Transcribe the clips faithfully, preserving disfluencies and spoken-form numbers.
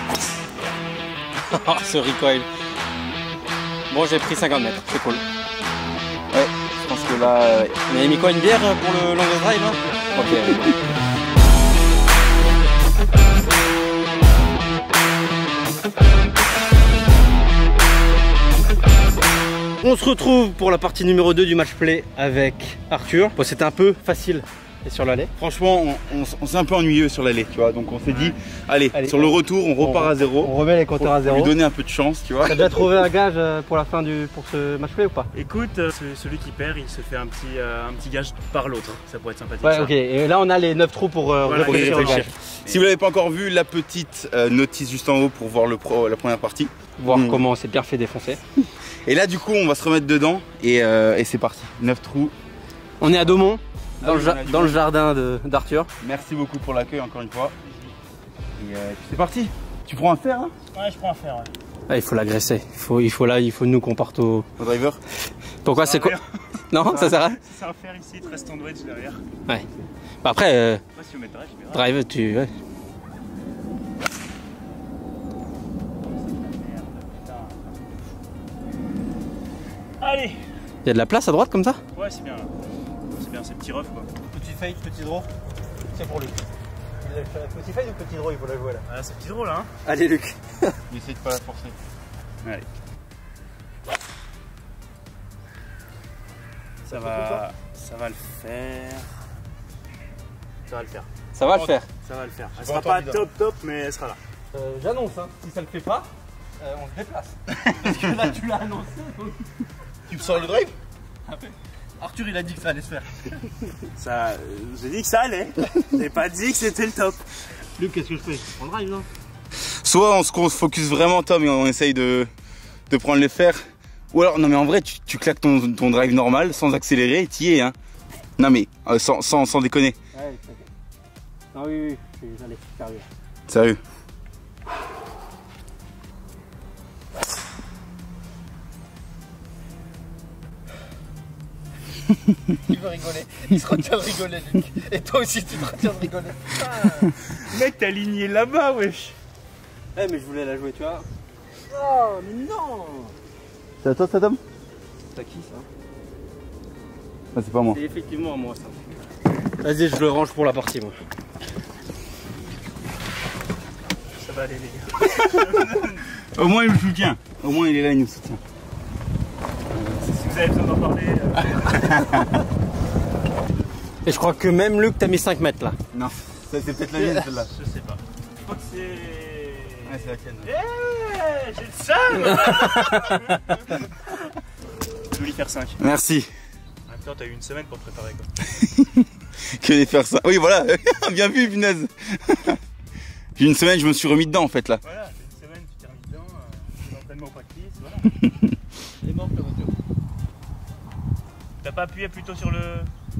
Ce recoil. Bon, j'ai pris cinquante mètres, c'est cool. Ouais, je pense que là... Euh... On avait mis quoi, une bière pour le longest drive hein? Ok. On se retrouve pour la partie numéro deux du match play avec Arthur. Bon, c'était un peu facile et sur l'allée. Franchement, on, on, on s'est un peu ennuyeux sur l'allée, tu vois. Donc on s'est dit, allez, allez, sur le retour, on repart on, à zéro. On remet les compteurs à zéro. Pour lui donner un peu de chance, tu vois. T'as déjà trouvé un gage pour la fin du pour ce match play ou pas? Écoute, celui qui perd, il se fait un petit, euh, un petit gage par l'autre. Ça pourrait être sympathique. Ouais, ça. ok. Et là, on a les neuf trous pour euh, voilà, réfléchir au gage. Si vous l'avez pas encore vu, la petite euh, notice juste en haut pour voir le pro, la première partie. Voir mmh. comment on s'est bien fait défoncer. Et là, du coup, on va se remettre dedans et, euh, et c'est parti. neuf trous. On est à Daumont. Dans, ah oui, le, dans le jardin d'Arthur. Merci beaucoup pour l'accueil encore une fois. Et euh, c'est parti. Tu prends un fer hein? Ouais, je prends un fer. Ouais. Ah, il faut l'agresser. Il faut, il faut là, il faut nous qu'on parte au... au driver. Pourquoi c'est quoi? Non, ça sert à rien. C'est un fer ici, il te reste ton wedge derrière. Ouais. Bah après, euh, pas si on met drive, drive, tu. Ouais. Allez. Il y a de la place à droite comme ça? Ouais, c'est bien là. C'est bien, c'est petit rough quoi. Petit fade, petit draw. C'est pour lui. Petit fade ou petit draw, il faut la jouer là. Ah, c'est petit draw là. Hein. Allez, Luc. N'essaye de pas la forcer. Allez. Ça va, ça va le faire. Ça va le faire. Ça va le faire. Ça va le faire. Elle sera pas top top, mais elle sera là. Euh, J'annonce, hein. Si ça le fait pas, euh, on se déplace. Parce que là, tu l'as annoncé. Donc... Tu me sors le drive? Arthur, il a dit que ça allait se faire. Ça, euh, j'ai dit que ça allait. J'ai pas dit que c'était le top. Luc, qu'est-ce que je fais? Je prends le drive, non? Soit on se, on se focus vraiment, Tom, et on essaye de, de prendre les fers. Ou alors, non mais en vrai, tu, tu claques ton, ton drive normal, sans accélérer, et t'y es, hein. Non mais, euh, sans, sans, sans déconner. Ouais, ok. Non, oui, oui, j'allais, sérieux. Sérieux. Il veut rigoler, il se retient de rigoler, Luc. Et toi aussi, tu te retiens de rigoler. Ah. Mec, t'es aligné là-bas, wesh. Eh, mais je voulais la jouer, tu vois. Oh, mais non. C'est à toi ça, Tom? C'est à qui ça? Ah, c'est pas moi. C'est effectivement à moi ça. Vas-y, je le range pour la partie, moi. Ça va aller, les gars. Au moins, il nous soutient. Au moins, il est là, il nous soutient. Si vous avez besoin d'en parler. Euh... Et je crois que même Luc, t'as mis cinq mètres là. Non, c'est peut-être la mienne celle-là. Je sais pas. Je crois que c'est. Ouais, c'est la tienne. Eh, j'ai le seum. Je voulais faire cinq. Merci. En même temps, t'as eu une semaine pour te préparer quoi. Que les faire ça. Oui, voilà, bien vu, punaise. J'ai une semaine, je me suis remis dedans en fait là. Voilà, une semaine, tu t'es remis dedans, euh, l'entraînement au practice, voilà. Elle est morte la voiture. T'as pas appuyé plutôt sur le.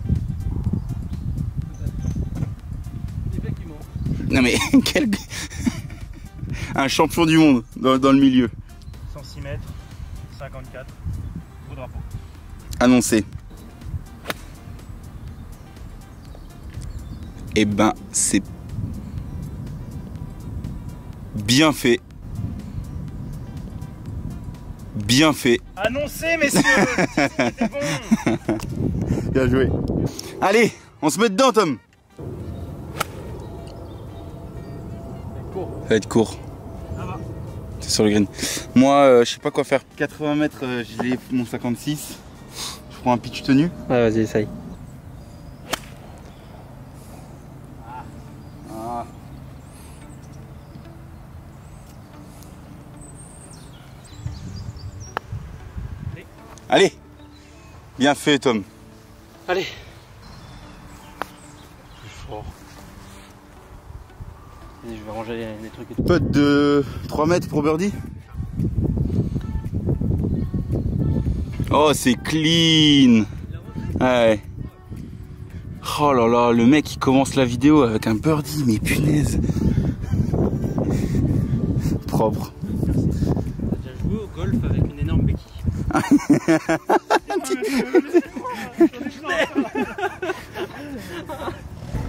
Effectivement. Non mais, quel. Un champion du monde dans, dans le milieu. cent six mètres, cinquante-quatre, au drapeau. Annoncé. Eh ben, c'est bien fait. Bien fait. Annoncé, messieurs. C'était bon. Bien joué. Allez, on se met dedans, Tom. Ça va être court. Ça va. C'est sur le green. Moi, euh, je sais pas quoi faire. quatre-vingts mètres, euh, j'ai mon cinquante-six. Je prends un pitch tenu. Ouais, vas-y, essaye. Ah. Allez. Bien fait, Tom. Allez. Plus fort. Vas-y, je vais ranger les, les trucs et tout. Putt de trois mètres pour birdie. Oh, c'est clean. Ouais. Oh là là, le mec il commence la vidéo avec un birdie, mais punaise. Propre. T'as déjà joué au golf avec une énorme béquille?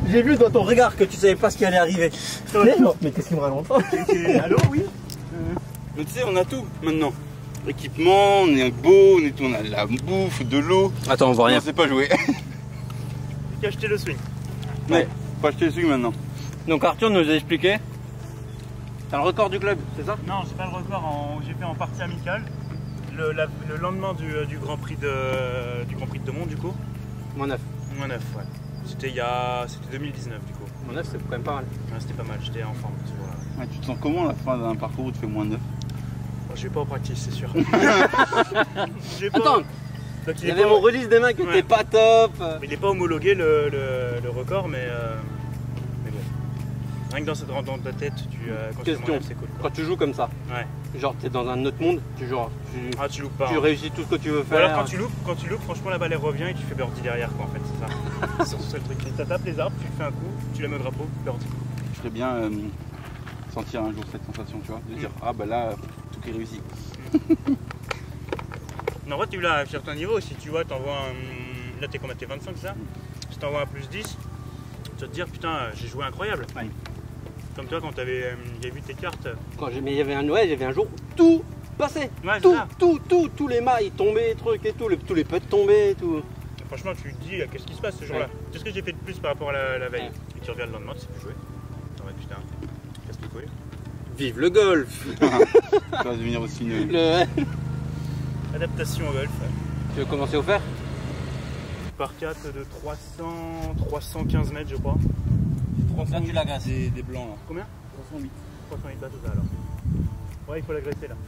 J'ai vu dans ton regard que tu savais pas ce qui allait arriver. Mais, mais qu'est-ce qu'il me raconte? Allô, oui. Mais tu sais, on a tout maintenant. Équipement, on est beau, on, est, on a de la bouffe, de l'eau. Attends, on voit rien. On sait pas jouer. J'ai acheté le swing. Ouais, faut acheter le swing maintenant. Donc Arthur nous a expliqué. T'as le record du club, c'est ça? Non, j'ai pas le record. En... J'ai fait en partie amicale. Le, la- le lendemain du, du Grand Prix de du Grand Prix de Demont, du coup. Moins neuf. Moins neuf, ouais. C'était il y a, c'était deux mille dix-neuf, du coup. Moins neuf, c'est quand même pas mal. Ouais, c'était pas mal. J'étais en forme. Tu vois. Ouais, tu te sens comment à la fin d'un parcours où tu fais moins de neuf? Bon, je vais pas en practice, c'est sûr. J'ai Attends, Donc, il il y est avait pas- mon release des mains qui Ouais. était pas top. Il n'est pas homologué le, le, le record, mais, euh, mais bon. Rien que dans, cette, dans ta tête, tu, euh, quand tu fais Question. moins neuf, c'est cool. Quand tu joues comme ça, Ouais. genre t'es dans un autre monde, tu, genre, tu, Ah, tu loupes pas. tu hein. réussis tout ce que tu veux Ou faire. alors quand tu loupes, quand tu loupes, franchement la balle elle revient et tu fais birdie derrière quoi en fait, c'est ça. C'est le seul truc. Tu tapes les arbres, tu fais un coup, tu la mets au drapeau, birdie. Je ferais bien euh, sentir un jour cette sensation, tu vois, de dire ah bah là tout est réussi. Non, en vrai, tu l'as à un certain niveau. Si tu vois, t'envoies un. Là, t'es combien? T'es vingt-cinq, c'est ça? Si t'envoies un plus dix, tu vas te dire putain, j'ai joué incroyable. Ouais. Comme toi, quand t'avais euh, j'avais vu tes cartes. Quand j'ai, mais il y avait un, ouais, j'avais un jour où tout passait. Ouais, c'est tout, ça. tout, tout, tous les mailles tombaient, trucs et tout, les, tous les putts tombaient, tout. Franchement, tu te dis, euh, qu'est-ce qui se passe ce jour-là? Ouais. Qu'est-ce que j'ai fait de plus par rapport à la, la veille? Ouais. Et tu reviens le lendemain, tu sais plus jouer. T'en vas putain, qu'est-ce qu'il faut? Vive le golf. Ça va devenir aussi une. Le... Adaptation au golf. ouais. Tu veux commencer au faire? Par quatre de trois cents, trois cent quinze mètres, je crois. Là, tu l'agresses. Des, des blancs là. Combien? trois cent huit. trois cent huit bateaux, ça alors. Ouais, il faut l'agresser là.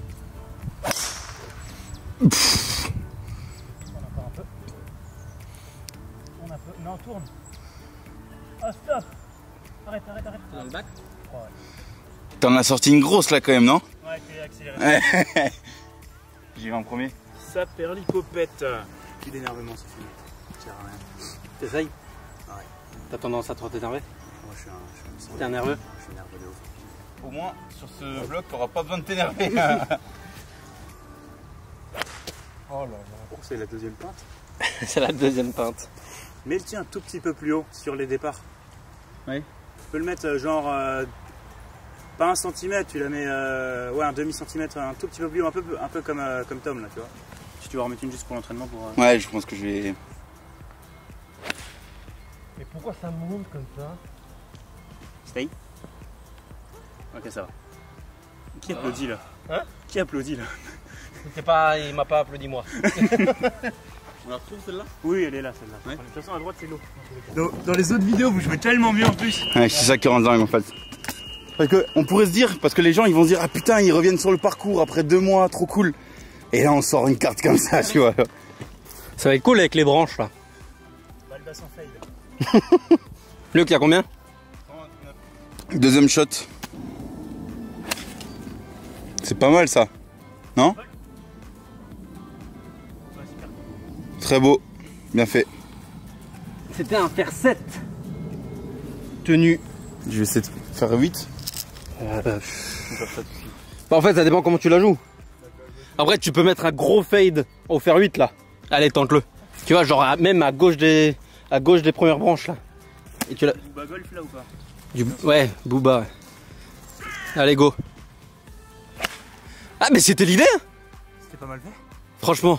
On a encore un peu. On a un peu. Non, tourne. Ah, stop. Arrête, arrête, arrête. Dans le bac. Ouais, T'en as sorti une grosse là quand même, non? ouais, fais accélérer. J'y vais en premier. Ça perd l'hypopète. Plus d'énervement, c'est fini. Ça sert à rien. T'essayes? Ouais. T'as tendance à trop t'énerver? Moi, je suis un. Je suis un T'es un nerveux? Je suis nerveux de ouf. Au moins sur ce bloc t'auras pas besoin de t'énerver. Oh là là. Oh, c'est la deuxième pinte. C'est la deuxième pinte. Mets le tien un tout petit peu plus haut sur les départs. Oui. Tu peux le mettre euh, genre. euh, pas un centimètre, tu la mets. euh, ouais, un demi-centimètre, un tout petit peu plus haut, un peu, un peu comme, euh, comme Tom là, tu vois. Si tu veux en remettre une juste pour l'entraînement pour. euh, Ouais, je pense que je vais. Et pourquoi ça monte comme ça? Stay. Ok, ça va. Qui applaudit là? Hein? Qui applaudit là? C'est pas, il m'a pas applaudi moi. On la retrouve celle-là? Oui, elle est là celle-là. Ouais. De toute façon, à droite, c'est l'eau. Dans, dans les autres vidéos, vous jouez tellement mieux en plus. Ouais, c'est ça qui rend dingue en fait. Parce que on pourrait se dire, parce que les gens ils vont se dire ah putain ils reviennent sur le parcours après deux mois, trop cool. Et là on sort une carte comme ça, tu vois. Ça va être cool avec les branches là. Balle basse en fade. Luc, il y a combien? Deuxième shot. C'est pas mal ça, non? Ouais, super. Très beau, bien fait. C'était un faire sept. Tenu. Je vais essayer de faire huit. Euh, bah en fait ça dépend comment tu la joues. Après tu peux mettre un gros fade au fer huit là. Allez tente-le. Tu vois genre à- même à gauche des à gauche des premières branches là. Et tu l'as. Booba golf là ou pas? Du... Ouais, Booba. Ouais. Allez go. Ah mais c'était l'idée hein. C'était pas mal fait. Franchement.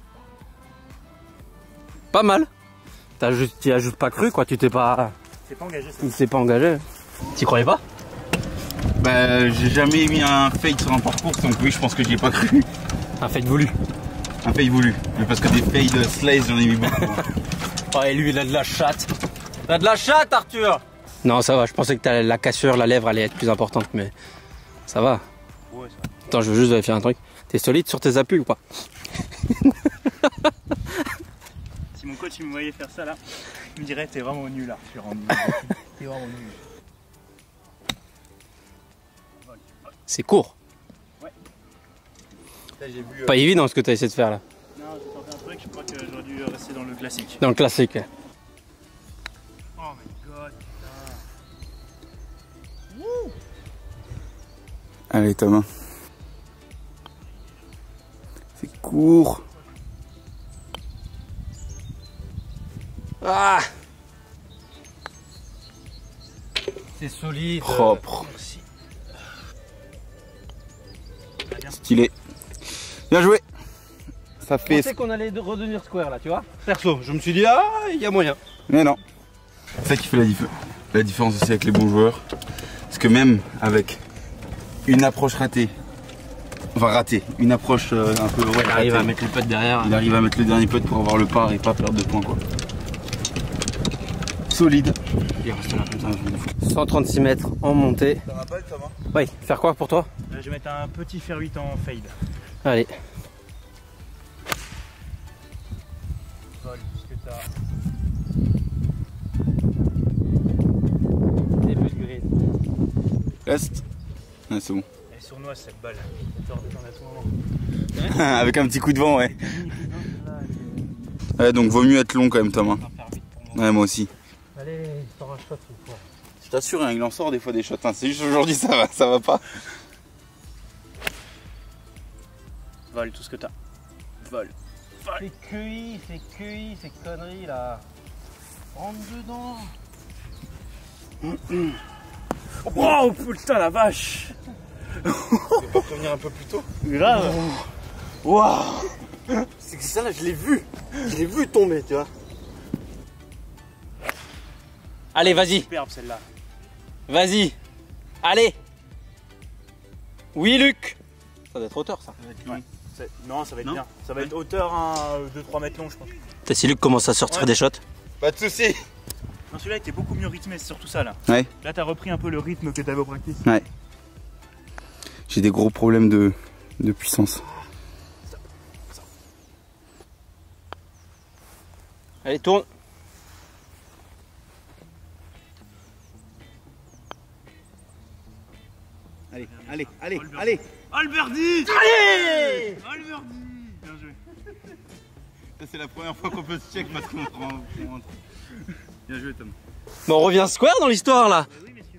Pas mal. T'as juste, t'y as juste pas cru quoi, tu t'es pas. C'est pas engagé ça. Il s'est pas engagé. T'y croyais pas? Bah j'ai jamais mis un fade sur un parcours, donc oui je pense que j'y ai pas cru. Un fade voulu. Un fade voulu. Mais parce que des fades slice j'en ai mis beaucoup. Ouais, et lui il a de la chatte. T'as de la chatte Arthur. Non ça va, je pensais que t'as la cassure, la lèvre allait être plus importante, mais ça va. Ouais, ça va. Attends, je veux juste vérifier un truc. T'es solide sur tes appuis ou pas? Si mon coach il me voyait faire ça là, il me dirait t'es vraiment nul Arthur. T'es vraiment nul. C'est court. Ouais. Là j'ai vu. euh, Pas évident ce que t'as essayé de faire là. Non, j'ai tenté un truc, je crois que j'aurais dû rester dans le classique. Dans le classique. Oh my god, putain. Allez Thomas. C'est court. Ah C'est solide. Propre. Stylé. Bien joué. Ça Je fait... pensais qu'on allait redevenir square là, tu vois. Perso, je me suis dit, ah, il y a moyen. Mais non. C'est ça qui fait la, dif... la différence aussi avec les bons joueurs. Parce que même avec une approche ratée, enfin ratée, une approche euh, un peu... Ouais, Il arrive ratée, à mettre le putt derrière. il arrive à mettre le dernier putt pour avoir le par et pas perdre de points quoi. Solide. Il reste là comme ça. cent trente-six mètres en montée. Ça va pas le Thomas? Oui, faire quoi pour toi? Je vais mettre un petit fer huit en fade. Allez. Vol, puisque t'as. Début de green. Reste. Ouais, c'est bon. Elle est sournoise cette balle. Elle peut redescendre à tout moment. Avec un petit coup de vent, ouais. Ouais, donc vaut mieux être long quand même, Tom. Hein. Ouais, moi aussi. Allez, sors un shot une fois. Je t'assure, hein, il en sort des fois des shots. Hein. C'est juste aujourd'hui, ça va, ça va pas. Vol, tout ce que t'as. Vol. C'est Q I, c'est Q I, ces conneries là. Rentre dedans. Wow, putain la vache. Tu peux pas prévenir un peu plus tôt? Grave. Waouh. C'est que ça là, je l'ai vu. Je l'ai vu tomber, tu vois. Allez, vas-y. Superbe celle-là. Vas-y. Allez. Oui, Luc. Ça doit être hauteur, ça. Ouais. Non, ça va être Non bien. Ça va être hauteur hein, deux trois mètres long, je pense. T'as si Luc commence à sortir Ouais. des shots. Pas de soucis. Non, celui-là était beaucoup mieux rythmé, c'est surtout ça là. Ouais. Là, t'as repris un peu le rythme que t'avais au practice. Ouais. J'ai des gros problèmes de, de puissance. Allez, tourne. Allez, allez, allez, Oh, le allez. Oh le birdie. Allez. Oh le birdie. Bien joué. Ça c'est la première fois qu'on peut se check parce qu'on rentre. Bien joué Tom. Bon, on revient square dans l'histoire là. Oui, messieurs.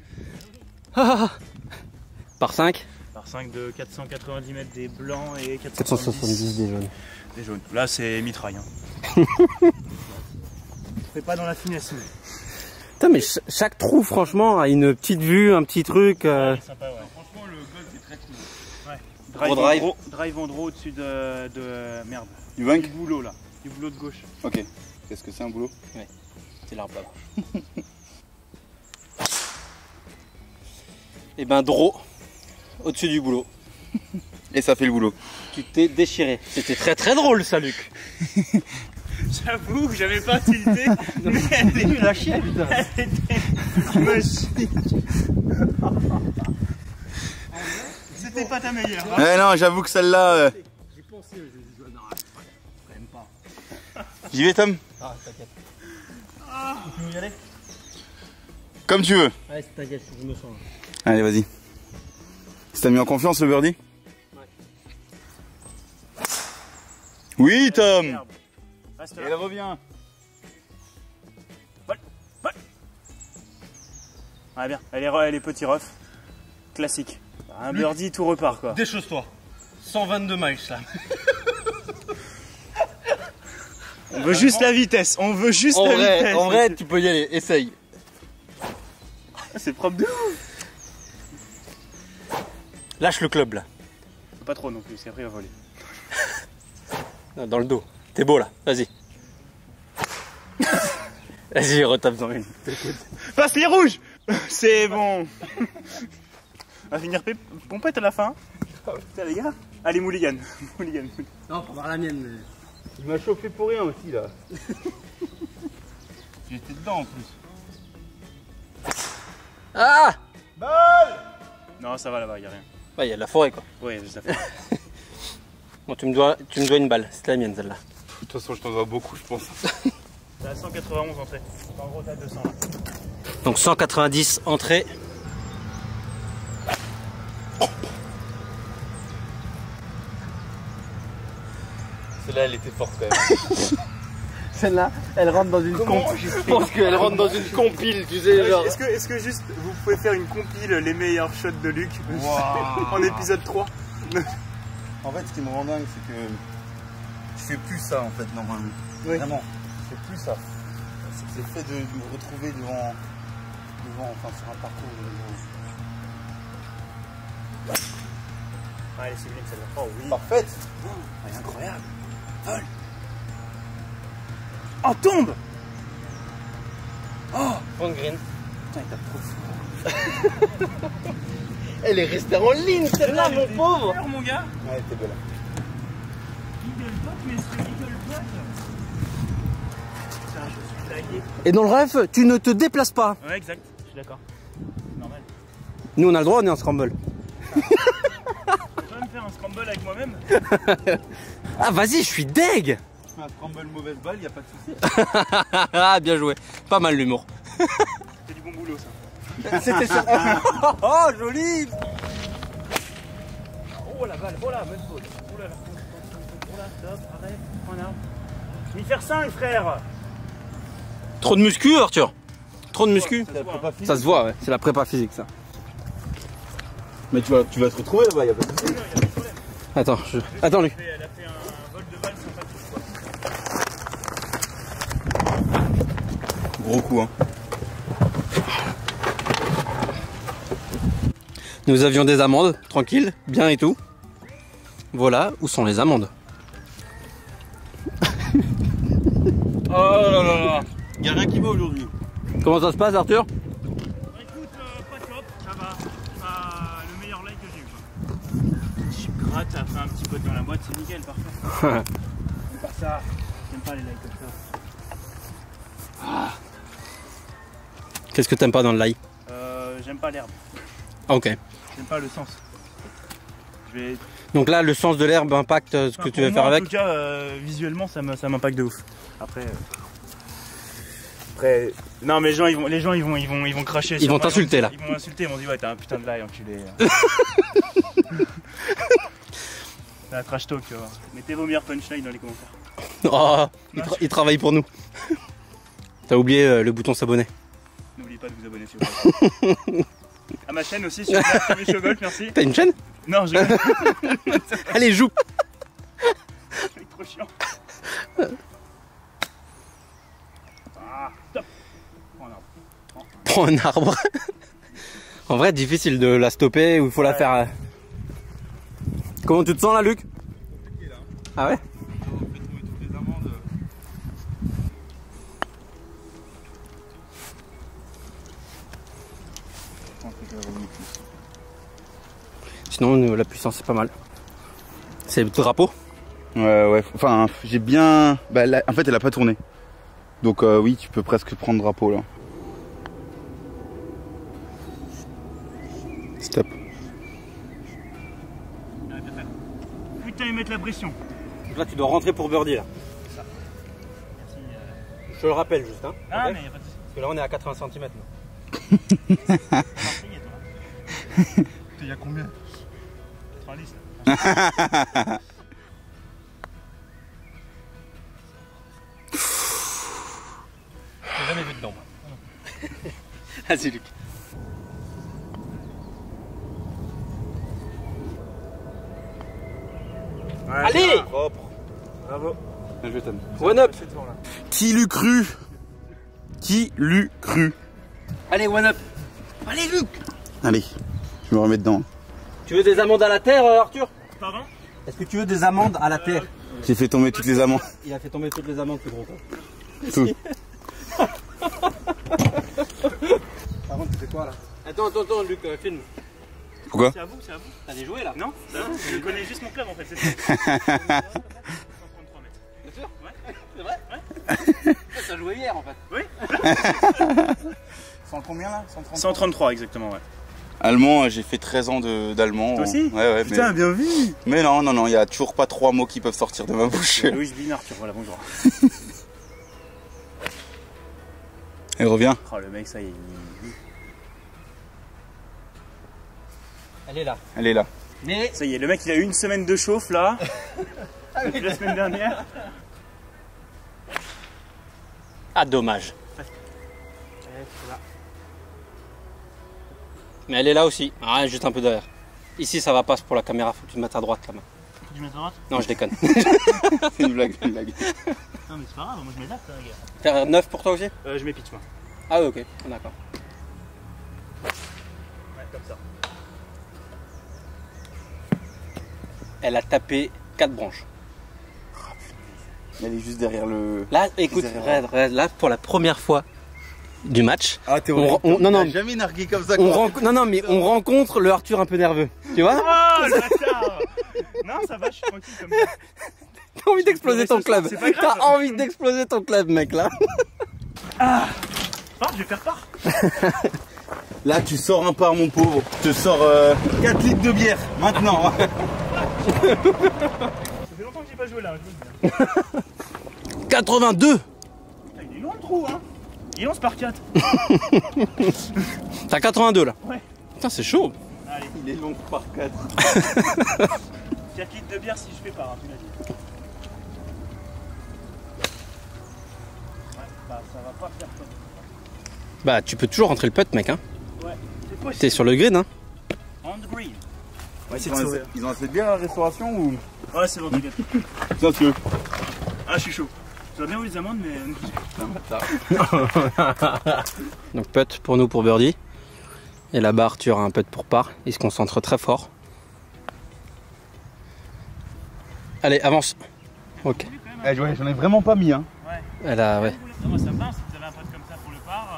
Par cinq. Par cinq de quatre cent quatre-vingt-dix mètres des blancs et quatre quatre cent cent soixante-dix soixante-dix des jaunes. des jaunes. Là, c'est mitraille. Hein. Fais pas dans la finesse. Mais... Putain, mais ch chaque trou, franchement, a une petite vue, un petit truc. Euh... C'est sympa, ouais. Franchement le golf est très cool. Ouais. Gros Drive, drive. en draw, drive en draw au-dessus de, de. Merde. Du bank. Du boulot là. Du boulot de gauche. Ok. Qu'est-ce que c'est un boulot? C'est l'arbre là. Et ben, draw au-dessus du boulot. Et ça fait le boulot. Tu t'es déchiré. C'était très très drôle ça, Luc. J'avoue que j'avais pas tilté. Mais elle est la chienne, putain. Elle était magique. C'était pas ta meilleure. Hein. Ouais non j'avoue que celle-là... Euh... J'ai pensé, j'ai dit non, quand même pas. J'y vais Tom? Ah, t'inquiète. Tu veux y aller? Comme tu veux. Allez, t'inquiète, je me sens. Allez vas-y. Tu t'as mis en confiance le birdie? Ouais. Oui Tom. Reste Et là. elle revient. Vol, vol. Ouais, bien. Elle est, elle est petit rough. Classique. Un Luc. birdie, tout repart quoi. Déchausse-toi. cent vingt-deux miles là. On veut juste la vitesse. On veut juste En la vrai, vitesse. en vrai, tu peux y aller. Essaye. C'est propre de ouf. Lâche le club là. Pas trop non plus, c'est après il va voler. Non, dans le dos. T'es beau là. Vas-y. Vas-y, retape dans une. Passe les rouges. C'est bon. On va finir pé- pompette à la fin. Putain les gars. Allez Mulligan. Mulligan. Non, pour voir la mienne. Il m'a chauffé pour rien aussi là. J'étais dedans en plus. Ah. Non ça va là-bas, y'a rien. Bah, il y a de la forêt quoi. Ouais, ça fait. Bon, tu me dois, tu me dois une balle. C'est la mienne celle-là. De toute façon je t'en dois beaucoup je pense. T'as à cent quatre-vingt-onze entrées. En gros t'as deux cents là. Donc cent quatre-vingt-dix entrées. Celle-là elle était forte quand même. Celle-là, elle rentre dans une compile. Je pense qu'elle rentre dans une compile, tu sais, genre. Est-ce que, est-ce que juste vous pouvez faire une compile les meilleurs shots de Luc Wow. en épisode trois? En fait ce qui me rend dingue c'est que je fais plus ça en fait normalement. Oui. Vraiment, je fais plus ça. C'est le fait de me retrouver devant devant, enfin sur un parcours. Ah, elle est sublime celle-là. Oh oui. Parfaite. Oh, elle est incroyable. Vol. Oh, tombe. Oh. Front green. Putain, il tape trop fort. Elle est restée en ligne celle-là, mon pauvre. Peur, mon gars. Ouais, t'es belle. Eagle pot, mais c'est Eagle pot. Putain, je suis tagué. Et dans le ref, tu ne te déplaces pas. Ouais, exact. Je suis d'accord. Normal. Nous on a le droit, on est en scramble. Je vais me faire un scramble avec moi-même. Ah vas-y, je suis deg. Tu fais un scramble mauvaise balle, y a pas de soucis. Ah bien joué, pas mal l'humour. C'est du bon boulot ça. C'était ça. Oh joli. Oh la balle, voilà, bonne faute. Oh là là, oh là, stop, arrête, prends un arbre. Je vais y faire cinq, frère. Trop de muscu Arthur. Trop de muscu. Ça se voit, hein. Ça se voit, ouais. C'est la prépa physique ça. Mais tu vas, tu vas te retrouver là-bas, y a pas de soucis. Non, y a pas de problème. Attends, je... attends lui. Elle a fait un vol de balle sympathique, quoi. Gros coup, hein. Nous avions des amandes, tranquille, bien et tout. Voilà, où sont les amandes? Oh là là là. Y a rien qui va aujourd'hui. Comment ça se passe Arthur? Écoute, euh, pas top, ça va. Pas le meilleur like que j'ai eu. Je gratte, ça fait un petit peu dans la boîte, c'est nickel, parfait. C'est pas ça. J'aime pas les likes comme ça. Qu'est-ce que t'aimes pas dans le live? Euh, j'aime pas l'herbe. Ah, ok. J'aime pas le sens. Je vais... Donc là, le sens de l'herbe impacte ce que Enfin, tu veux pour faire moi, avec? En tout cas, euh, visuellement, ça me- ça m'impacte de ouf. Après, euh, après, non, mais les gens, ils vont, les gens, ils vont, ils vont, ils vont cracher. Ils sur vont moi, t'insulter, là. Ils vont m'insulter, ils vont dire ouais, t'as un putain de lie, enculé. C'est un trash talk, tu vois. Mettez vos meilleurs punchlines dans les commentaires. Oh, il, tra- il travaille pour nous. T'as oublié euh, le bouton s'abonner. N'oubliez pas de vous abonner, s'il vous plaît. À ma chaîne aussi, sur Camille Showgolf, merci. T'as une chaîne? Non, je. Allez, joue. C'est trop chiant. Ah, stop. Oh non. Prends un arbre. En vrai, difficile de la stopper ou il faut la Ouais. faire. euh. Comment tu te sens là, Luc? Ah ouais? On fait trouver toutes les amandes. Sinon, euh, la puissance, c'est pas mal. C'est le drapeau? Ouais, ouais. Enfin, j'ai bien. Bah, là, en fait, elle a pas tourné. Donc, euh, oui, tu peux presque prendre drapeau là. Stop. Putain, ils mettent la pression. Là, tu dois rentrer pour birdie là. Merci. euh. Je te le rappelle juste, hein. Ah, Ok. mais y a pas de soucis. Parce que là, on est à quatre-vingts centimètres. Marseillais, toi. Il y a combien? quatre-vingt-dix là. J'ai jamais vu dedans. Vas-y, Luc. Ouais, Allez! ça va. Propre. Bravo. Bien joué, Tom. One up! C'est devant, là. Qui l'eût cru? Qui l'eût cru? Allez, one up! Allez, Luc! Allez, je me remets dedans. Tu veux des amandes à la terre, euh, Arthur? Pardon? Est-ce que tu veux des amandes à la terre? J'ai fait tomber toutes les amandes. Il a fait tomber toutes les amandes, ce gros con. Tout. Par contre, tu fais quoi là? Attends, attends, attends, Luc, euh, filme. Pourquoi? C'est à vous, c'est à vous. T'as des jouets là? Non? Ça va. Je connais juste mon club en fait, c'est ça. cent trente-trois mètres. Bien sûr? Ouais. C'est vrai? Ouais. T'as joué hier en fait. Oui. cent combien là? cent trente? cent trente-trois exactement, ouais. Allemand, j'ai fait treize ans de- d'allemand. Toi aussi? Ouais, ouais. Putain, mais... bien vu. mais non, non, non, il y a toujours pas trois mots qui peuvent sortir de ma bouche. Louis Binard, tu voilà, bonjour. Elle revient. Oh, le mec, ça y est. il- Elle est là. Elle est là. Mais. Ça y est, le mec, il a eu une semaine de chauffe là. Depuis la semaine dernière. Ah, dommage. Mais elle est là aussi. Ah, juste un peu derrière. Ici, ça va pas pour la caméra. Faut que tu te mettes à droite là-bas. Faut que je mette à droite? Non, je déconne. C'est une blague, une blague. Non, mais c'est pas grave, moi je m'adapte, hein, gars. Faire neuf pour toi aussi? Euh, je mets pitch, moi. Ah, oui, ok. D'accord. comme ça. Elle a tapé quatre branches. Elle est juste derrière le... Là, écoute, derrière. regarde, regarde, là, pour la première fois du match, Ah, t'es on- horrible. on- non, non. T'as jamais nargué comme ça. on quoi. renco- non, non, mais on rencontre le Arthur un peu nerveux. Tu vois? Oh, le bâtard. Non, ça va, je suis tranquille comme ça. T'as envie d'exploser ton ce soir, club. c'est pas grave. T'as envie d'exploser ton club, mec, là. Ah, je vais faire part. Là, tu sors un par, mon pauvre. Je te sors euh, quatre litres de bière, maintenant. Ça fait longtemps que j'ai pas joué là, je veux dire. quatre-vingt-deux. Putain, il est long le trou, hein. Il est onze par quatre. T'as quatre-vingt-deux, là. Ouais. Putain, c'est chaud. Allez, Il est long par quatre. quatre litres de bière si je fais part, hein, tu m'as dit. Ouais, bah ça va pas faire top. Bah, tu peux toujours rentrer le putt, mec, hein. Ouais, c'est possible. T'es sur le green, hein. On the green. Ouais, c'est ils, ont de assez, sauver. ils ont assez de bière à la restauration ou... Ouais, c'est bon, t'inquiète. Tiens, tu veux. Ah, je suis chaud. J'aurais bien eu les amandes, mais. Donc, putt pour nous, pour birdie. Et là-bas, Arthur a un putt pour par. Il se concentre très fort. Allez, avance. Ok. Eh, ouais, j'en ai vraiment pas mis, hein. Ouais. Elle a, ouais. Non, moi ça me va, si vous avez un pote comme ça pour le par.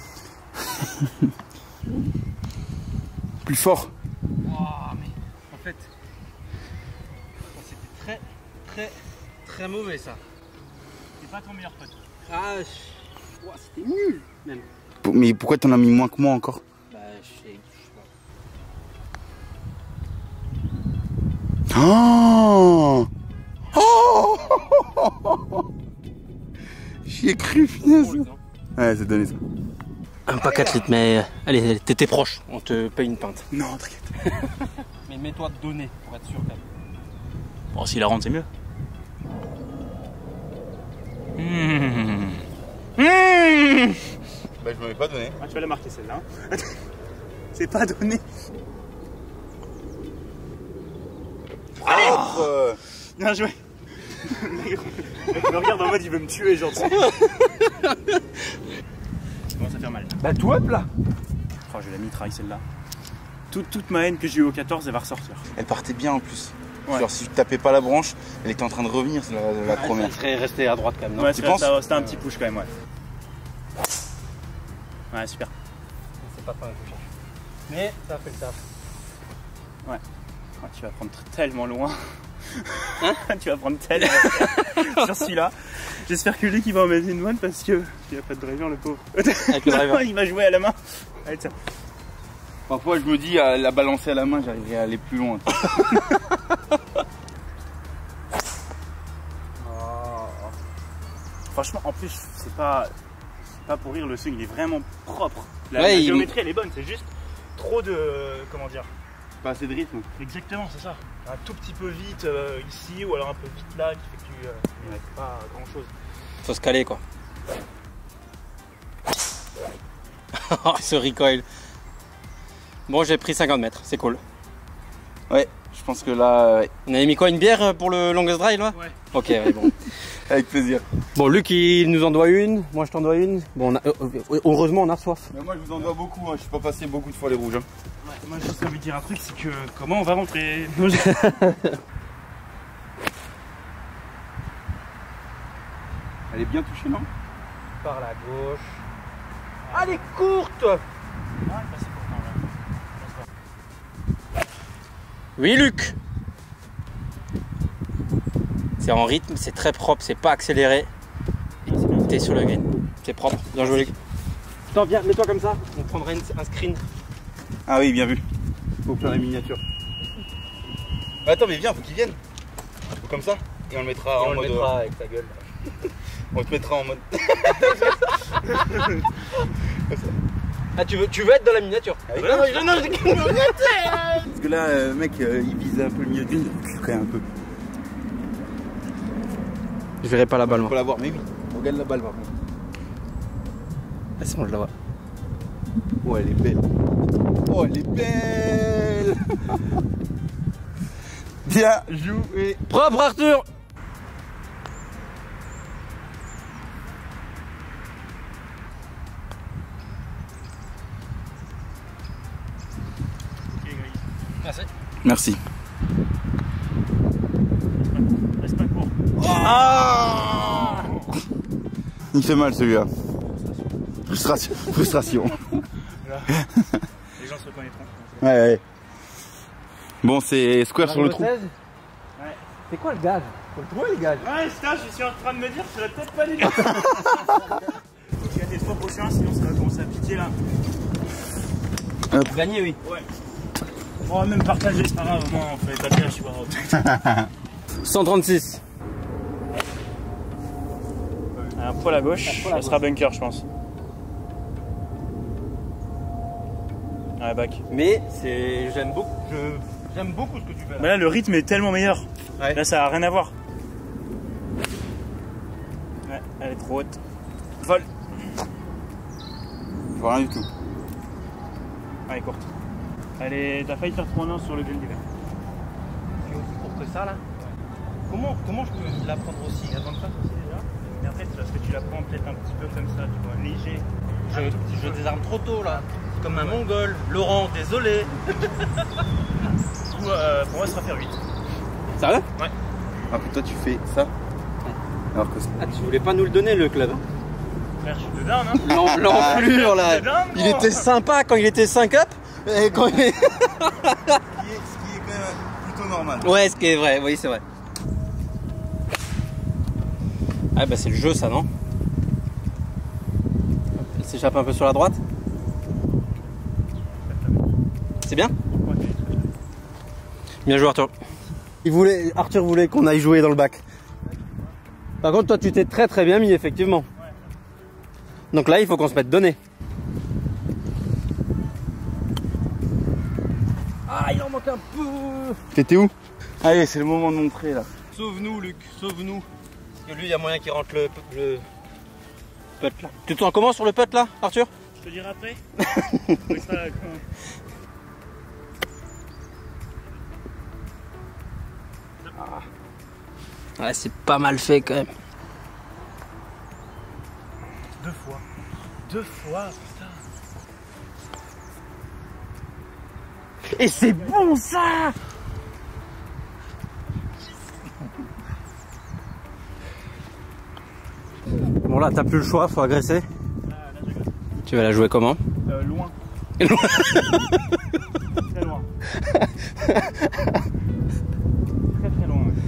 Euh... Plus fort. Wow, mais en fait, c'était très, très, très mauvais ça. C'est pas ton meilleur pote. Ah, je... wow, c'était nul même. Mais pourquoi t'en as mis moins que moi encore? Bah, je sais, je sais pas. Oh, oh. J'y ai cru, finesse. Ouais, c'est donné ça. Un pas quatre litres, mais allez, t'étais proche. On te paye une pinte. Non, t'inquiète. Mais mets-toi de donner pour être sûr quand même. Bon, s'il la rentre, c'est mieux. Mmh. Mmh. Bah, je m'avais pas donné. Ah, tu vas la marquer celle-là. Hein. C'est pas donné. Allez oh. Bien joué. Le mec me regarde en mode il veut me tuer, genre. Ça commence à faire mal. Bah, tout up là. Oh, je vais la mitraille celle-là. Toute, toute ma haine que j'ai eu au quatorze, elle va ressortir. Elle partait bien en plus. Ouais. Genre, si tu tapais pas la branche, elle était en train de revenir, c'est la, la première. Elle serait restée à droite quand même, non? Ouais, tu c'était penses c'était un petit push quand même, ouais. Ouais, super. C'est pas pas que je cherche. Mais ça a fait le taf. Ouais. Oh, tu vas prendre tellement loin. Hein? Tu vas prendre tellement loin sur celui-là. J'espère que lui qui va en mettre une one parce que il a pas de driver, le pauvre. Avec le driver. Il m'a joué à la main. Allez, tiens. Parfois, je me dis, à la balancer à la main, j'arriverai à aller plus loin. Franchement, en plus, c'est pas, c'est pas pour rire, le swing il est vraiment propre. La, Ouais, la il- géométrie elle est bonne, c'est juste trop de. Comment dire? Pas assez de rythme. Exactement, c'est ça. Un tout petit peu vite euh, ici ou alors un peu vite là qui fait que tu. Euh, ouais, pas grand chose. Faut se caler quoi. Oh, ce recoil. Bon, j'ai pris cinquante mètres, c'est cool. Ouais, je pense que là, ouais. On avait mis quoi, une bière pour le longest drive là? Ouais. Ok, ouais, bon. Avec plaisir. Bon, Luc il nous en doit une, moi je t'en dois une. Bon, on a- euh, heureusement on a soif. Mais moi, je vous en dois beaucoup, hein. Je suis pas passé beaucoup de fois les rouges. Hein. Ouais, moi j'ai juste envie de dire un truc, c'est que comment on va rentrer? Non, j'ai- Elle est bien touchée, non? Par la gauche. Elle est courte. Ah, elle passait pourtant, là. Oui, Luc. C'est en rythme, c'est très propre, c'est pas accéléré. T'es sur le green. C'est propre. Bien joué, Luc. Attends, viens, mets-toi comme ça. On prendra une- un screen. Ah oui, bien vu. Faut faire la miniature. Bah, attends, mais viens, faut qu'il vienne. Faut comme ça. Et on le mettra en mode. avec ta gueule. On te mettra en mode. Ah, tu veux, tu veux être dans la miniature? Ah oui. Non, non, non, je- Parce que là, euh, mec, euh, il vise un peu le milieu de green. Quand même un peu. Je verrai pas la balle, On moi. peut la voir, mais oui. Regarde la balle, par contre. Ah, c'est bon, je la vois. Oh, elle est belle. Oh, elle est belle. Bien joué. Propre, Arthur. Merci. Reste pas court. Ah, il fait mal celui-là. Frustration. Frustration. Les gens se reconnaîtront. Ouais, ouais. Bon, c'est square sur le trou. Ouais. C'est quoi le gage? Faut le trouver le gage. Ouais, putain, je suis en train de me dire que je serais peut-être pas dit. Faut que tu aies tes trois prochains, sinon ça va commencer à piquer là. Pour gagner, oui. Ouais. On va même partager, c'est pas grave, au moins on fait pas de cash, je suis pas cent trente-six. Un poil à gauche, ça sera bunker, je pense. Ouais, back. Mais c'est. J'aime beaucoup. Je... J'aime beaucoup ce que tu fais là. Mais là, le rythme est tellement meilleur. Ouais. Là, ça a rien à voir. Ouais, elle est trop haute. Vol. Je vois rien du tout. Elle est courte. Allez, t'as failli faire trois nœuds sur le gel d'hiver. C'est aussi court que ça là. Comment, comment je peux la prendre aussi? Avant de faire aussi déjà. Mais après, c'est parce que tu la prends peut-être un petit peu comme ça, tu vois, léger. Je, je désarme trop tôt là. Comme un mongol. Laurent, désolé. Du coup, euh, pour moi, ça sera faire huit. Sérieux? Ouais. Ah, puis toi, tu fais ça. Alors que Ah, tu voulais pas nous le donner le club? Frère, je suis dedans, hein. L'en- L'enflure là. Dedans, Il gros. était sympa quand il était cinq up. Et quand il... Ce qui est, ce qui est quand même plutôt normal. Ouais, ce qui est vrai, oui, c'est vrai. Ah, bah c'est le jeu ça, non? Il s'échappe un peu sur la droite. C'est bien? Bien joué Arthur. Il voulait, Arthur voulait qu'on aille jouer dans le bac. Par contre toi tu t'es très très bien mis effectivement. Donc là il faut qu'on se mette donné. Ah il en manque un peu. T'étais où? Allez, c'est le moment de montrer là. Sauve-nous Luc, sauve-nous. Parce que lui il y a moyen qu'il rentre le, le putt là. Tu te sens comment sur le putt là Arthur? Je te dirai après. Oui, ça, là, comment... Ouais c'est pas mal fait quand même. Deux fois. Deux fois, putain. Et c'est bon ça. Bon là t'as plus le choix, faut agresser. Ah, là, j'agresse. Tu vas la jouer comment? Euh, loin. Très loin. Très très loin. Ouais.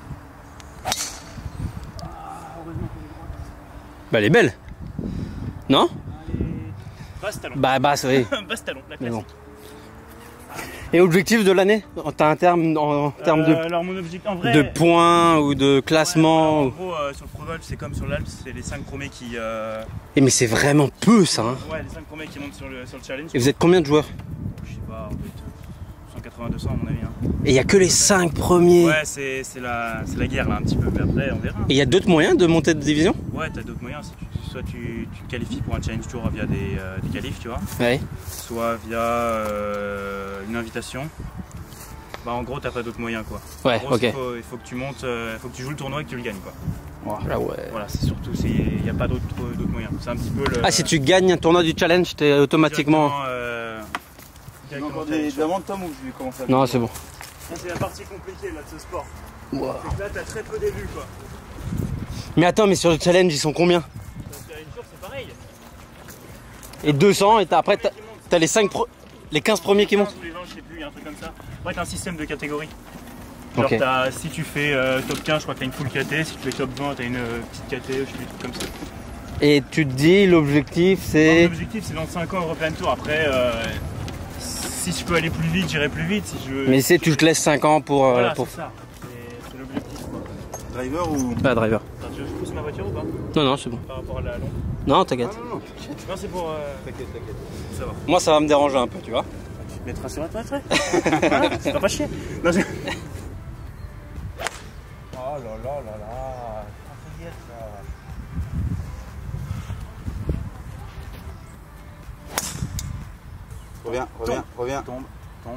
Ah, heureusement qu'elle est droite. Bah elle est belle. Non? Allez. Basse talon. Bah basse oui. Basse talon, la Mais classique. bon. Et objectif de l'année? T'as un terme en termes Euh, de, alors mon objectif en vrai. de points ou de classement? Ouais, voilà, en gros, euh, sur le Pro Golf, c'est comme sur l'Alps, c'est les cinq premiers qui. Euh... Et mais c'est vraiment peu ça hein. Ouais, les cinq premiers qui montent sur le, sur le challenge. Et vous êtes combien de joueurs? Je sais pas, on doit être cent quatre-vingts deux cents à mon avis. Hein. Et il y a que les cinq premiers. Ouais, c'est la, la guerre là un petit peu, mais après on verra. Et il y a d'autres moyens de monter de division? Ouais, t'as d'autres moyens. Si tu, soit tu, tu te qualifies pour un challenge tour via des, euh, des qualifs, tu vois. Ouais. Soit via euh, une invitation. Bah en gros t'as pas d'autres moyens quoi. Ouais, en gros, ok. Il faut, il faut que tu montes, euh, il faut que tu joues le tournoi et que tu le gagnes quoi. Ah ouais. Voilà, c'est surtout, il n'y a pas d'autres d'autres moyens. C'est un petit peu le. Ah si tu gagnes un tournoi du challenge, t'es automatiquement... directement, euh, Il y a directement encore des challenge. demandes Tom ou je vais commencer à... Non c'est bon. Ça, c'est la partie compliquée là, de ce sport. Wow. C'est que là, t'as très peu d'élus quoi. Mais attends, mais sur le challenge ils sont combien? Parce qu'à une tour, c'est pareil. Et deux cents et t'as- après t'as t'as les cinq pro... les quinze premiers qui montent? Tous les vingt, je sais plus, il y a un truc comme ça. Ouais, t'as un système de catégories. Genre, Ok. t'as- si tu fais euh, top quinze, je crois que t'as une full K T. Si tu fais top vingt, t'as une euh, petite K T, je sais plus, truc comme ça. Et tu te dis l'objectif c'est... L'objectif, c'est dans cinq ans European Tour. Après, euh, si je peux aller plus vite, j'irai plus vite. Si je veux... Mais c'est tu te laisses cinq ans pour... euh, Voilà, pour... c'est ça. C'est c'est l'objectif quoi. Driver ou... Pas driver. Attends, tu veux que je pousse ma voiture ou pas? Non non c'est bon. Par rapport à la longue. Non t'inquiète. Non, non, t'inquiète. Non, c'est pour. Euh... T'inquiète, t'inquiète. Ça va. Moi ça va me déranger un peu tu vois. Tu te mettras sur la toile, ouais. Voilà, ça va pas chier. Non, c'est- Oh là là là là. C'est hier ça. Reviens, reviens, reviens. Tombe, tombe.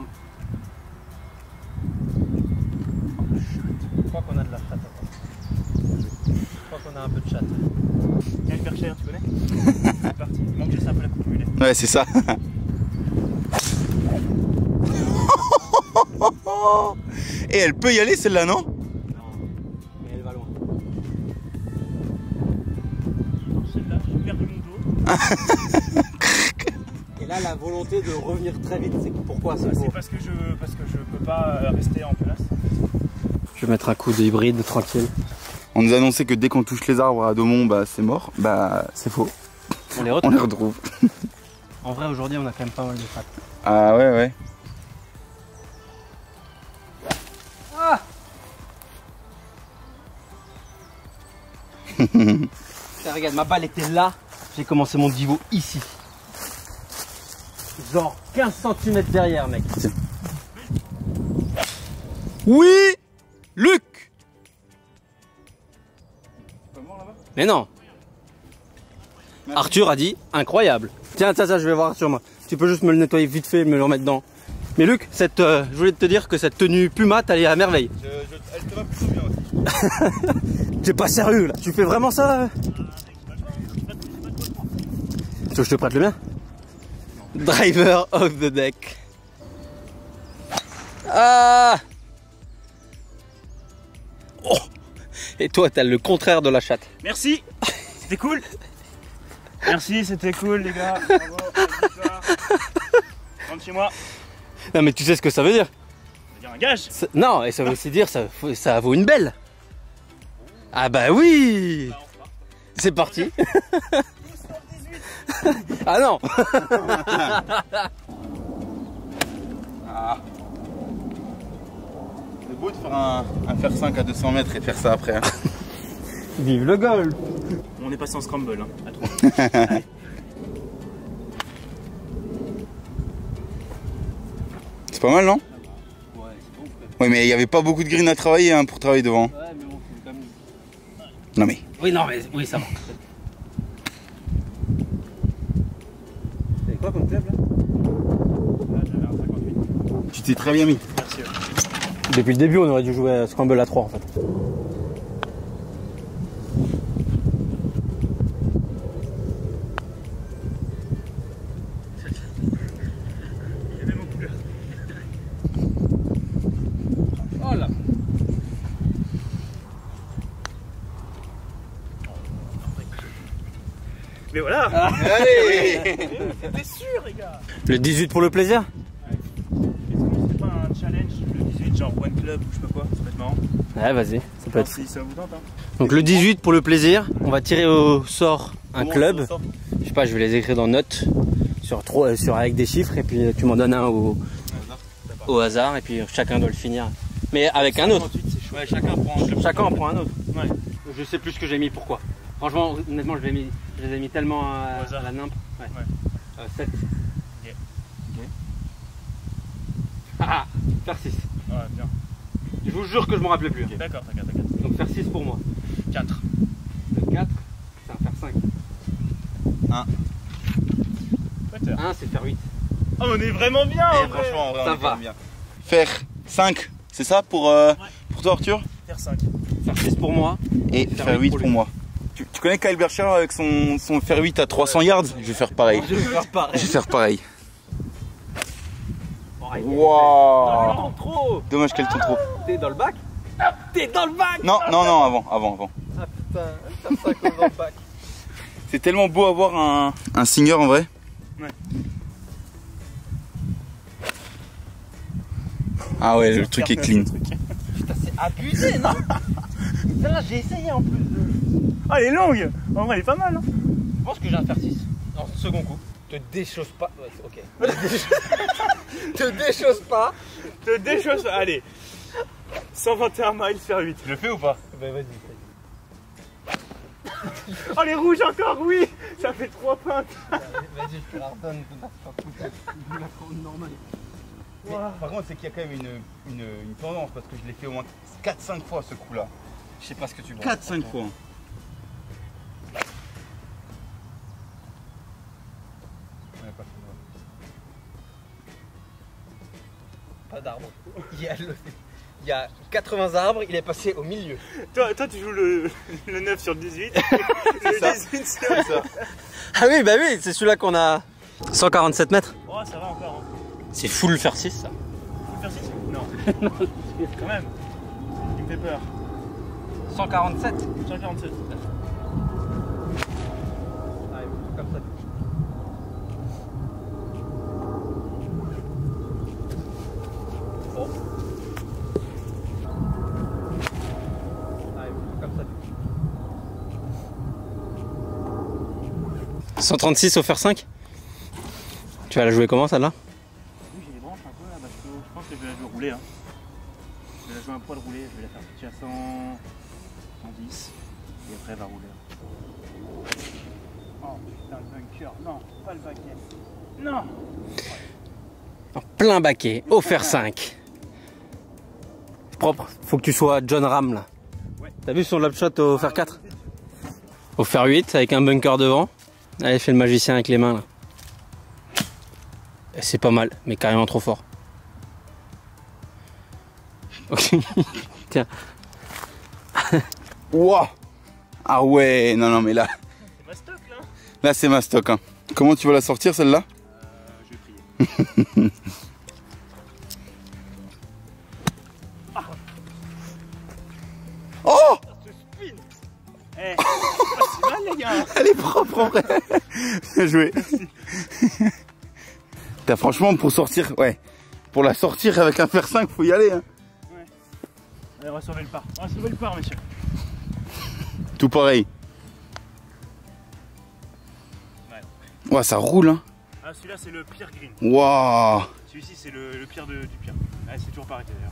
Je crois qu'on a de la chatte. Je crois qu'on a un peu de chatte. Il y a une perchère, tu connais? C'est parti. Il manque juste un peu la coupe mulet. Ouais, c'est ça. Oh. Et elle peut y aller celle-là, non? Non, mais elle va loin. Celle-là, j'ai perdu mon dos. Et là, la volonté de revenir très vite, c'est pourquoi? C'est Ah, pour... c'est parce que je parce que je peux pas rester en place. Je vais mettre un coup de hybride tranquille. On nous a annoncé que dès qu'on touche les arbres à Daumont, bah c'est mort. Bah c'est faux. On les On retrouve. les retrouve. En vrai, aujourd'hui, on a quand même pas mal de pattes. Ah ouais, ouais. Ah Tiens, regarde, ma balle était là. J'ai commencé mon niveau ici. Genre quinze centimètres derrière, mec. Tiens. Oui, Luc. Mais non. Merci. Arthur a dit incroyable. Tiens, ça, ça, je vais voir sur moi. Tu peux juste me le nettoyer vite fait et me le remettre dedans. Mais Luc, cette, euh, je voulais te dire que cette tenue Puma, t'allais à merveille. Je, je, elle te va plutôt bien aussi. T'es pas sérieux là. Tu fais vraiment ça euh Tu veux que je te prête le mien? Driver of the deck. Ah. Oh. Et toi, t'as le contraire de la chatte. Merci, c'était cool. Merci, c'était cool les gars. Bravo, victoire. Rentre chez moi. Non mais tu sais ce que ça veut dire? Ça veut dire un gage. Ça- Non, et ça veut aussi dire ça, ça vaut une belle. Ah bah oui. Bah, on se part. C'est parti. Ah non. Ah. C'est beau de faire un, un faire cinq à deux cents mètres et faire ça après. Hein. Vive le golf. On est passé en scramble hein, à trois. Allez. C'est pas mal, non? Ouais, c'est bon frère. Oui, mais il n'y avait pas beaucoup de green à travailler hein, pour travailler devant. Ouais, mais bon, c'est quand même... Non mais. Oui, non, mais oui, ça va. C'est quoi comme club là? Là, j'avais un cinquante-huit. Tu t'es très bien mis. Merci. Ouais. Depuis le début, on aurait dû jouer à Scramble à trois en fait. Il y a même en couleur. Oh là. Mais voilà. Allez. C'était sûr les gars. Le dix-huit pour le plaisir? Est-ce que c'est pas un challenge le dix-huit genre one club ou je sais pas quoi? Ça peut être marrant. Ouais, vas-y, ça peut être. Si ça vous tente hein. Donc le dix-huit pour le plaisir, on va tirer au sort un Comment club. on fait ça? Je sais pas, je vais les écrire dans notes sur, trois, sur avec des chiffres et puis tu m'en donnes un au, au hasard et puis chacun doit le finir. Mais avec un autre. cinquante-huit, c'est chaud. Ouais, chacun prend un club. Chacun en prend un autre. Ouais. Je sais plus ce que j'ai mis, pourquoi. Franchement, honnêtement, je les ai mis, je les ai mis tellement à, Au hasard. à la nimpe. Ouais. Ouais. Euh, sept. Ok. Ok. Ah, ah, faire six. Ouais, bien. Je vous jure que je m'en rappelais plus. Ok, d'accord, t'inquiète, t'inquiète. Donc faire six pour moi. quatre. Le quatre, c'est un faire cinq. Peut-être. un, c'est faire huit. Oh, on est vraiment bien Et en vrai. franchement, en vrai, Ça on est va. quand même bien. Faire cinq, c'est ça pour, euh, Ouais. pour toi Arthur? Faire cinq. Faire six pour moi. Et Faire faire huit huit pour pour, lui. moi. Tu, tu connais Kyle Bercher avec son, son faire huit à trois cents yards? Je vais faire pareil. Je vais faire pareil. Je vais faire pareil. Arrêtez. Wow. Non, trop. Dommage qu'elle tourne trop. T'es dans le bac? T'es dans le bac? Non, non, non, avant, avant, avant. Ah putain, faire cinq dans le bac. C'est tellement beau avoir un, un singer en vrai. Ouais. Ah ouais, le truc est clean. Putain, c'est abusé, non? Là, j'ai essayé en plus. De... Ah, elle est longue. En vrai, elle est pas mal. Hein. Je pense que j'ai un faire six. Non, second coup. Te déchausse pas. Ouais, ok. Te déchausse pas. Te déchausse. Allez. cent vingt et un miles, faire huit. Je le fais ou pas? Bah vas-y. Oh, les rouges encore, oui. Ça fait trois pintes. Vas-y, je te la redonne. Je la prends normale. Mais, par contre, c'est qu'il y a quand même une, une, une tendance parce que je l'ai fait au moins quatre cinq fois ce coup là. Je sais pas ce que tu vois. quatre cinq fois. Pas d'arbre. Il y a le... Il y a quatre-vingts arbres, il est passé au milieu. Toi, toi, tu joues le, le neuf sur le dix-huit. Le ça. dix-huit, c'est C'est ça. Ah oui, bah oui, c'est celui-là qu'on a. cent quarante-sept mètres. Oh, ça va encore. Hein. C'est full faire six ça. Faut faire six? Non. Quand même. Il me fait peur. cent quarante-sept. cent quarante-sept. Ah, comme ça. Bon. Ah, comme ça. cent trente-six au fer cinq. Tu vas la jouer comment celle-là? Oui, j'ai les branches un peu là, parce que je pense que je vais la jouer rouler. Hein. Je vais la jouer un poil roulé, je vais la faire pitcher à cent, cent dix et après elle va rouler. Oh putain, le bunker, non, pas le baquet. Non. En plein baquet, au fer cinq. Propre, faut que tu sois John Ram là. Ouais. T'as vu son lap shot au fer quatre? Au fer huit avec un bunker devant. Allez, fais le magicien avec les mains là. C'est pas mal, mais carrément trop fort. Tiens. Wouah. Ah ouais, non, non, mais là, C'est ma stock là. là c'est ma stock. Hein. Comment tu vas la sortir celle-là? Euh, je vais prier. Oh, Ce spin. Eh, c'est pas si mal les gars. elle est propre en vrai. Bien joué. T'as franchement pour sortir, ouais, pour la sortir avec un fer cinq, faut y aller. Hein. Ouais. Allez, on va sauver le par. On va sauver le par, messieurs. Tout pareil. Ouais. Ouais, ça roule. Hein. Ah, celui-là c'est le pire green. Waouh. Celui-ci c'est le, le pire de, du pire. Ah, c'est toujours pas arrêté d'ailleurs.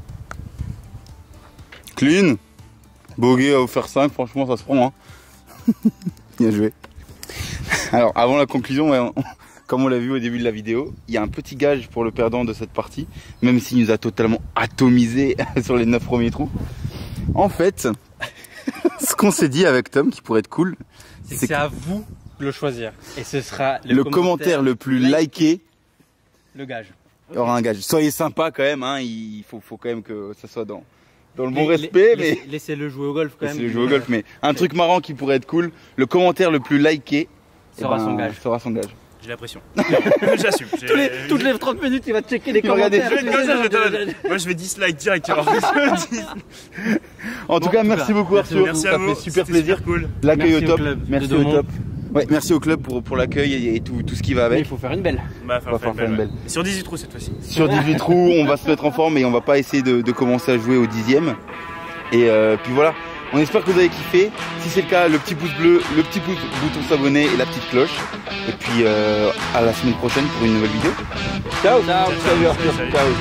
Clean. Bogey au fer cinq, franchement ça se prend. Hein. Bien joué. Alors avant la conclusion, ouais, on, comme on l'a vu au début de la vidéo, il y a un petit gage pour le perdant de cette partie, même s'il nous a totalement atomisé sur les neuf premiers trous. En fait, ce qu'on s'est dit avec Tom qui pourrait être cool, C'est que c'est à vous de le choisir. Et ce sera le, le commentaire le plus liké le gage. aura un gage. Soyez sympa quand même, hein, il faut, faut quand même que ça soit dans, dans le bon Les- respect, les- mais Laissez-le jouer au golf quand même. c'est le jeu au golf. Mais un truc marrant qui pourrait être cool, le commentaire le plus liké Sera eh ben, son gage. Sera son gage. J'ai la pression. J'assume. j'ai- Tous les, toutes les trente minutes, il va checker les Il va regarder. commentaires. Je vais être comme ça, je vais te- Moi je vais dislike direct. Alors. En tout Bon, cas, en tout merci cas, beaucoup merci Arthur, Merci à ça vous. fait super C'était plaisir. cool. L'accueil au Merci au top, club de merci au Domont. top. Ouais, merci au club pour, pour l'accueil et, et tout, tout ce qui va Mais il avec. faut faire une belle. Bah, On va faire une belle. ouais. Sur dix-huit trous cette fois-ci. Sur dix-huit trous, on va se mettre en forme et on va pas essayer de, de commencer à jouer au dixième. Et euh, puis voilà, on espère que vous avez kiffé. Si c'est le cas, le petit pouce bleu, le petit pouce bouton s'abonner et la petite cloche. Et puis euh, à la semaine prochaine pour une nouvelle vidéo. Ciao, Ciao. salut Arthur, Salut, ciao.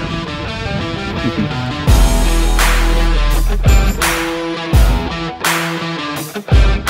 salut.